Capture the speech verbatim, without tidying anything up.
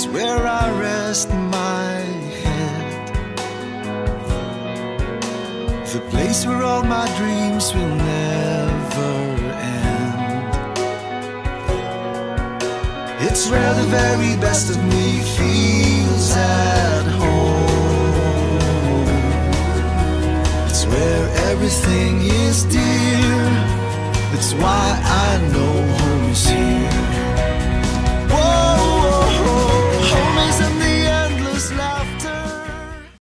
where I rest my head, the place where all my dreams will never end. It's where the very best of me feels at home. It's where everything is dear. That's why I know home is here.